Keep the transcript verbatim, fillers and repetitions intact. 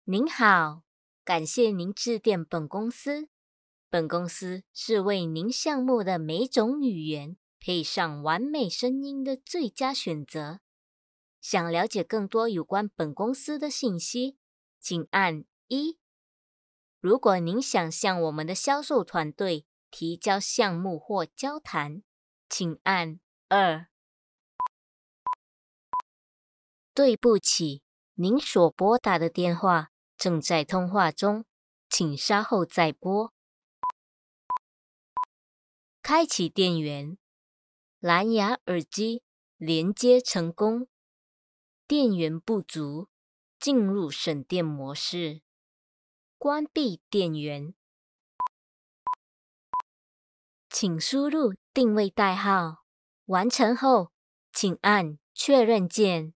您好，感谢您致电本公司。本公司是为您项目的每种语言配上完美声音的最佳选择。想了解更多有关本公司的信息，请按一。如果您想向我们的销售团队提交项目或交谈，请按二。对不起，您所拨打的电话正在通话中，请稍后再拨。开启电源，蓝牙耳机连接成功，电源不足，进入省电模式，关闭电源。请输入定位代号，完成后请按确认键。